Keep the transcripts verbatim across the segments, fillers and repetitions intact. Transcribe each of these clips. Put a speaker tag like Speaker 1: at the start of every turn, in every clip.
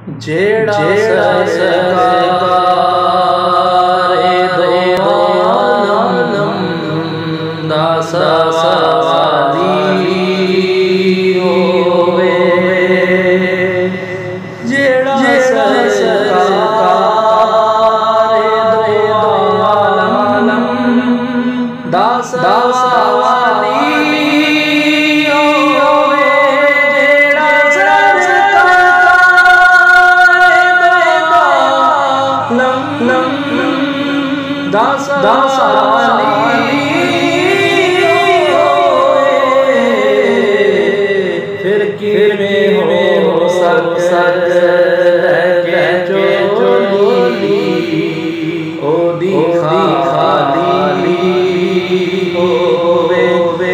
Speaker 1: जेड़ा सरकारे दो आलम दा सवाली होवे, जेड़ा सरकारे दो आलम दा सवाली दासा फिर किमें हो सक सक के चोली ओ दिखा खाली होवे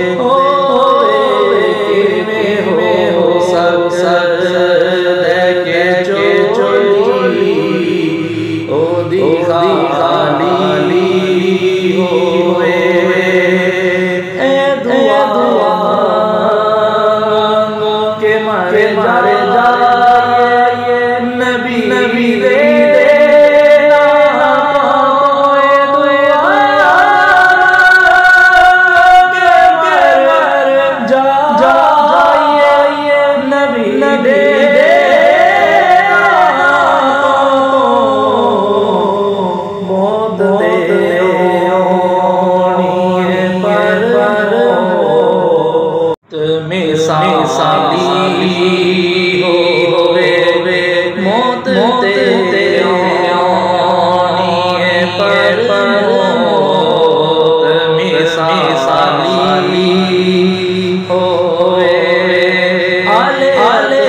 Speaker 1: किमें हो सक सक के चोली ओ दिखा खाली होवे। ए दुआ के मारे जारे जाए नबी नबी दे साली होवे मौत ते आनी पर मौत में साली होवे। आले आले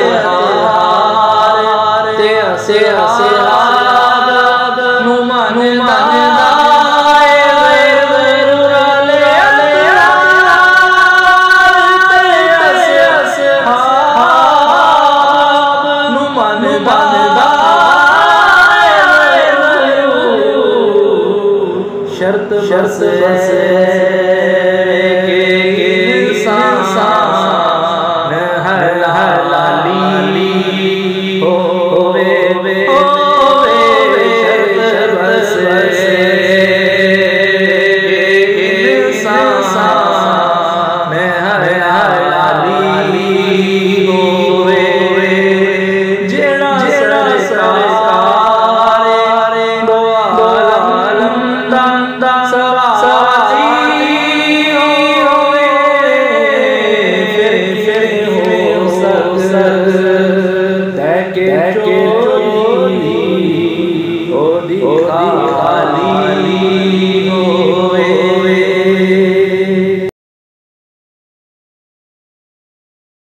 Speaker 1: हार ते हसे हसे आग नुमान शर्त शर्त बसे के इंसान हलाली होवे शर्त बसे के इंसान हलाली होवे, जेड़ा जेड़ा सरकारे दो आलम दा सवाली होवे, फिर फिर हो सक सक के चोली ओ दिखा